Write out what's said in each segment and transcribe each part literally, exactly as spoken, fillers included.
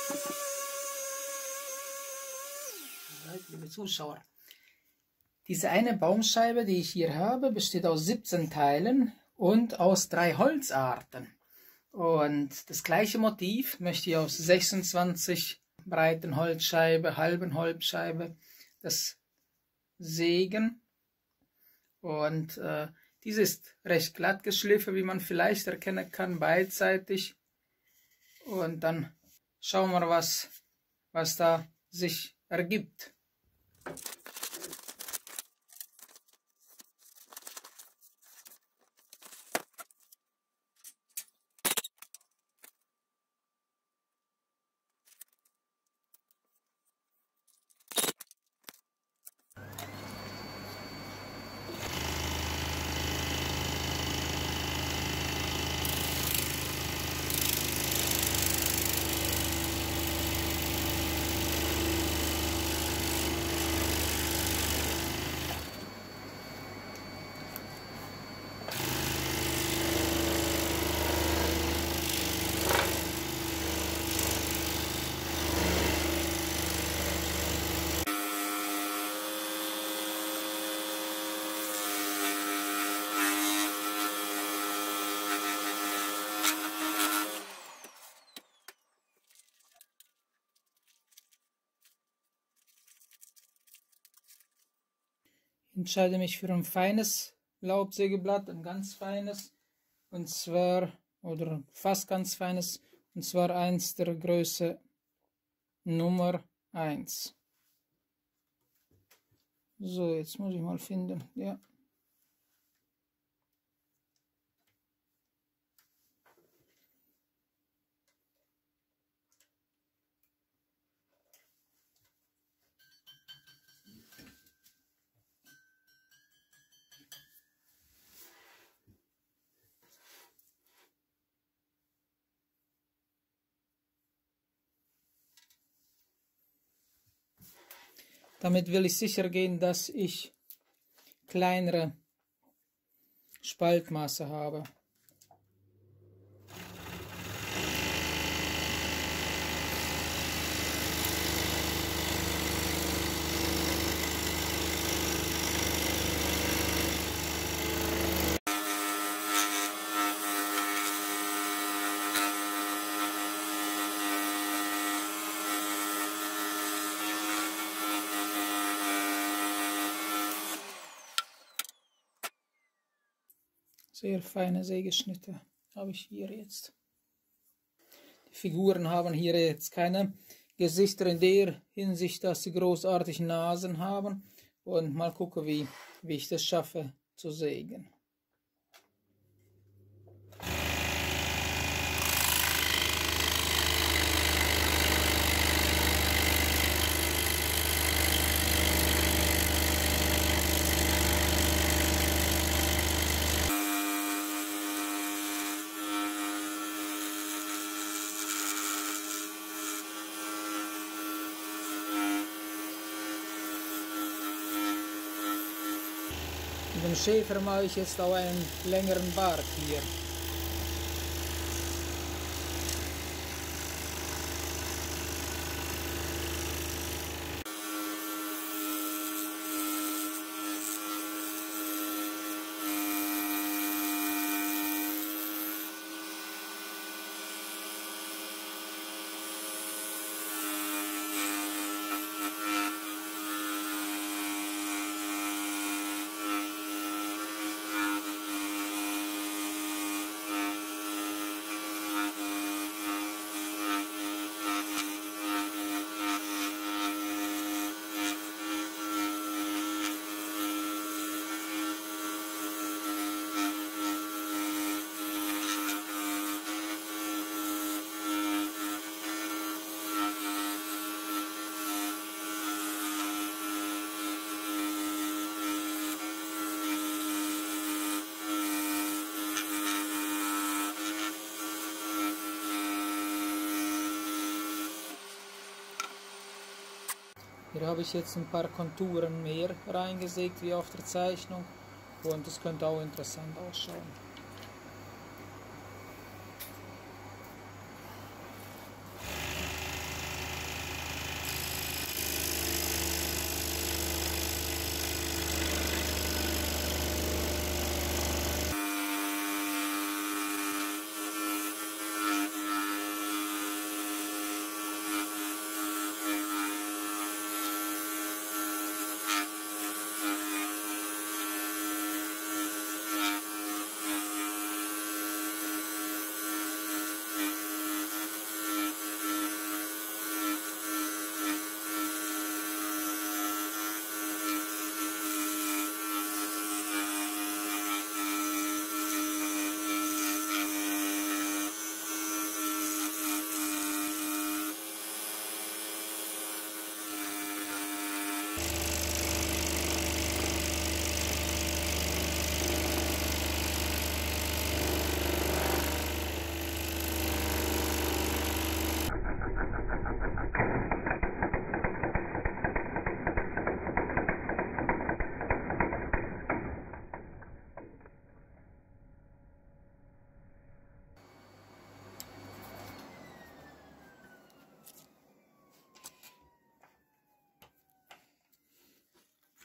Liebe Zuschauer, diese eine Baumscheibe, die ich hier habe, besteht aus siebzehn Teilen und aus drei Holzarten. Und das gleiche Motiv möchte ich aus sechsundzwanzig breiten Holzscheibe, halben Holzscheibe, das sägen. Und äh, diese ist recht glatt geschliffen, wie man vielleicht erkennen kann, beidseitig. Und dann schauen wir, was, was da sich ergibt. Ich entscheide mich für ein feines Laubsägeblatt, ein ganz feines, und zwar, oder fast ganz feines, und zwar eins der Größe Nummer eins. So, jetzt muss ich mal finden, ja. Damit will ich sicher gehen, dass ich kleinere Spaltmaße habe. Sehr feine Sägeschnitte habe ich hier jetzt. Die Figuren haben hier jetzt keine Gesichter in der Hinsicht, dass sie großartig Nasen haben. Und mal gucken, wie, wie ich das schaffe zu sägen. Mit dem Schäfer mache ich jetzt auch einen längeren Bart hier. Hier habe ich jetzt ein paar Konturen mehr reingesägt wie auf der Zeichnung und das könnte auch interessant ausschauen.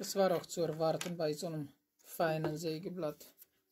Das war auch zu erwarten bei so einem feinen Sägeblatt.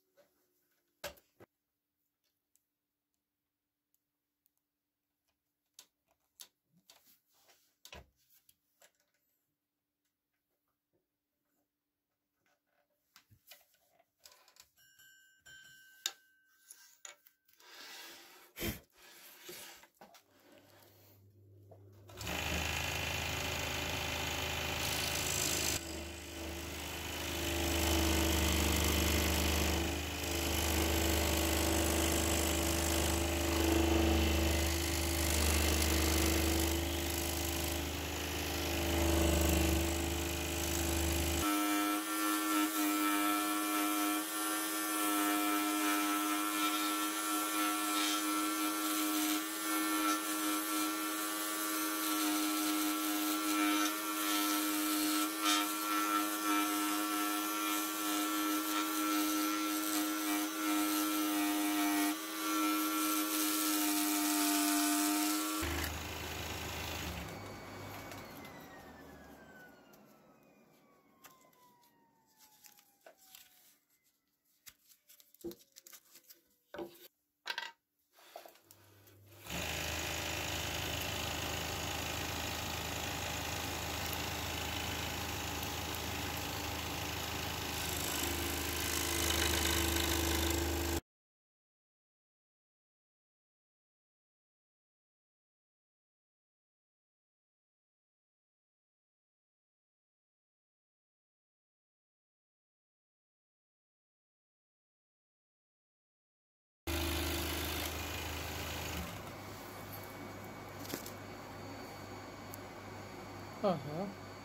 Aha.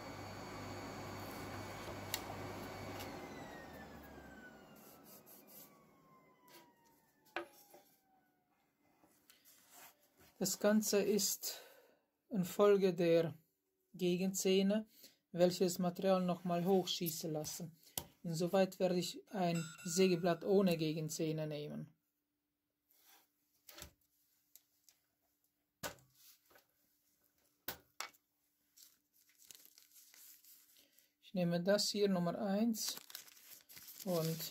Das Ganze ist infolge der Gegenzähne, welche das Material nochmal hochschießen lassen. Insoweit werde ich ein Sägeblatt ohne Gegenzähne nehmen. Ich nehme das hier Nummer eins und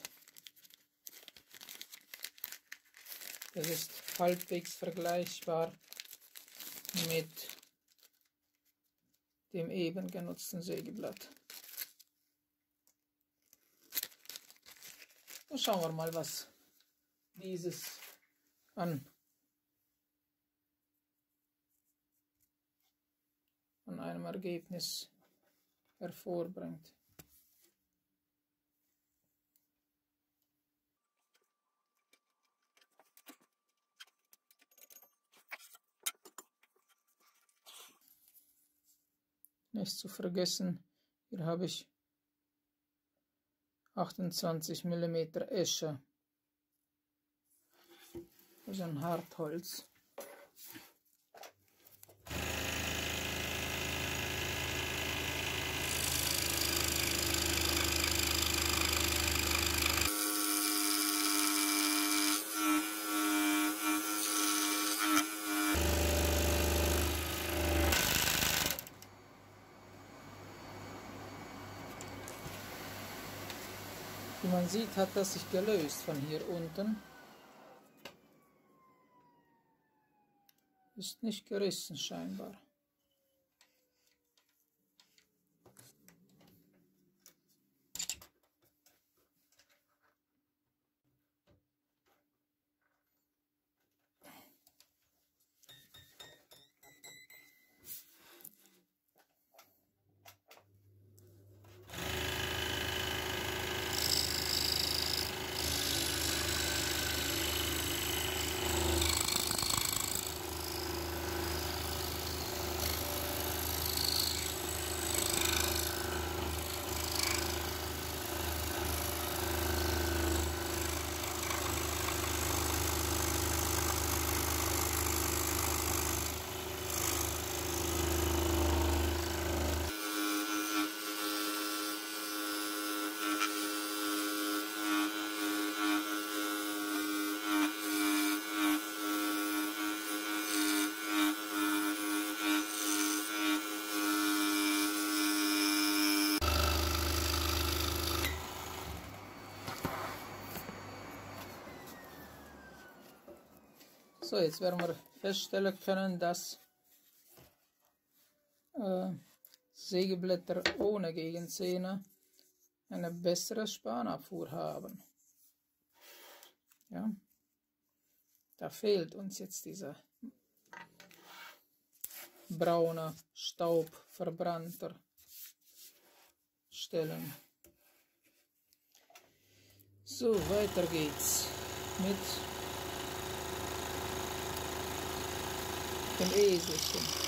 das ist halbwegs vergleichbar mit dem eben genutzten Sägeblatt. Und schauen wir mal, was dieses an, an einem Ergebnis hervorbringt. Nicht zu vergessen, hier habe ich achtundzwanzig Millimeter Esche, also ein Hartholz. Wie man sieht, hat das sich gelöst von hier unten. Ist nicht gerissen scheinbar. So, jetzt werden wir feststellen können, dass äh, Sägeblätter ohne Gegenzähne eine bessere Spanabfuhr haben. Ja, da fehlt uns jetzt dieser braune Staub verbrannter Stellen. So, weiter geht's mit dem Eselchen.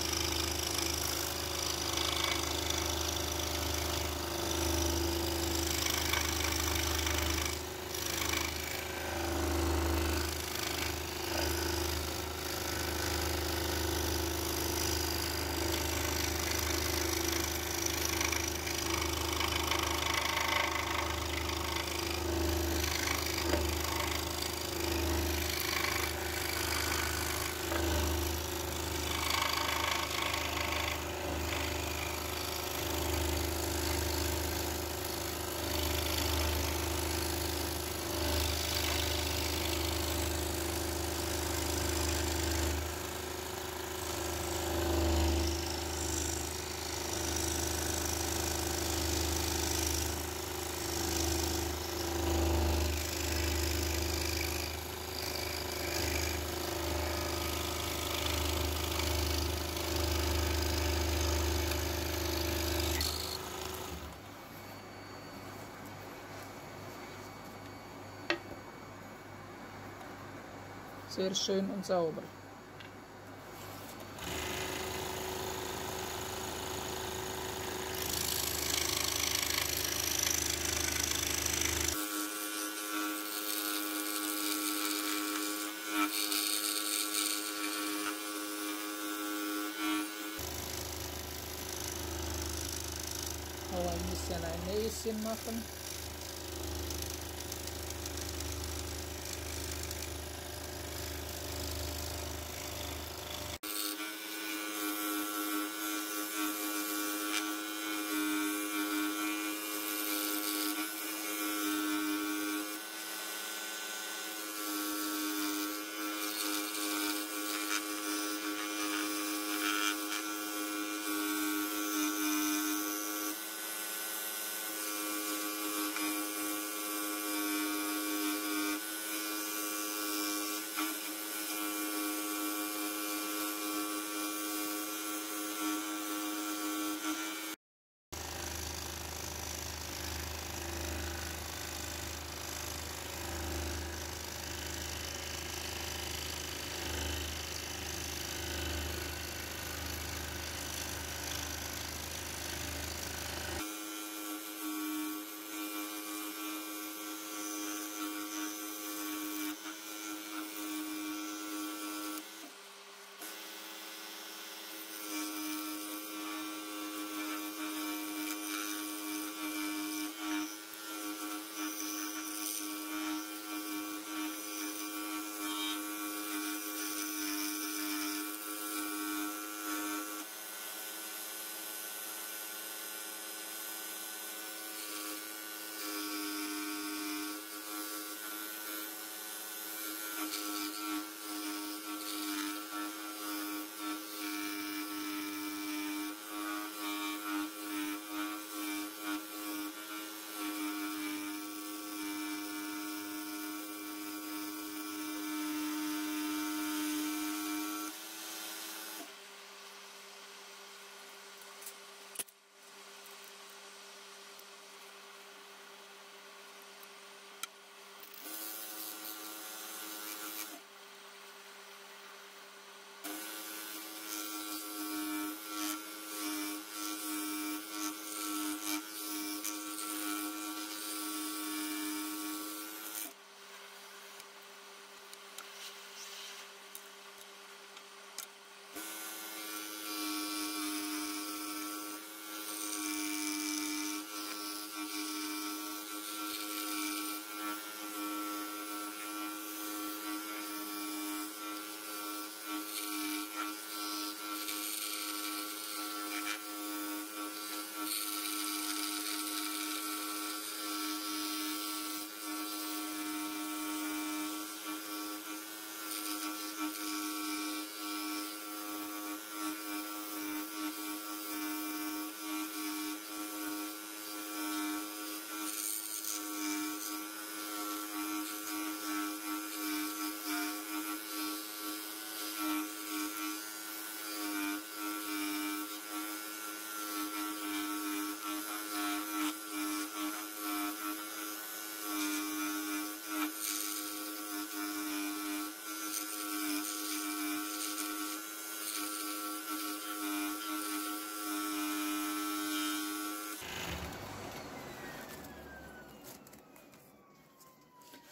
Sehr schön und sauber. Auch ein bisschen ein Näschen machen.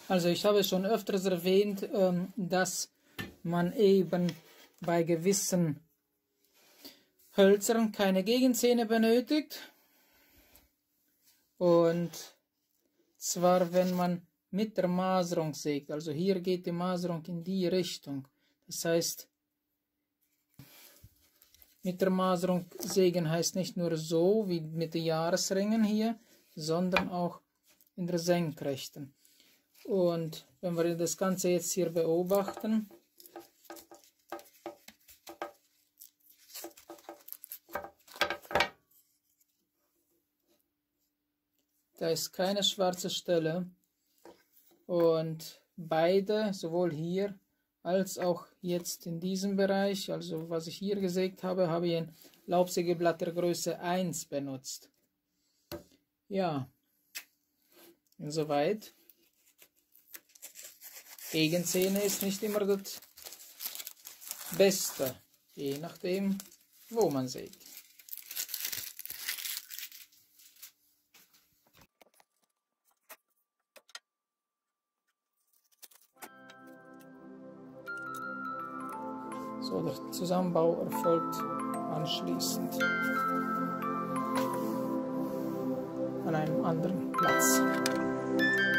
Also ich habe schon öfters erwähnt, dass man eben bei gewissen Hölzern keine Gegenzähne benötigt. Und zwar, wenn man mit der Maserung sägt. Also hier geht die Maserung in die Richtung. Das heißt, mit der Maserung sägen heißt nicht nur so wie mit den Jahresringen hier, sondern auch in der Senkrechten. Und wenn wir das Ganze jetzt hier beobachten, da ist keine schwarze Stelle und beide, sowohl hier als auch jetzt in diesem Bereich, also was ich hier gesägt habe, habe ich ein Laubsägeblatt der Größe eins benutzt. Ja, insoweit. Gegenzähne ist nicht immer das Beste, je nachdem, wo man sägt. So, der Zusammenbau erfolgt anschließend an einem anderen Platz.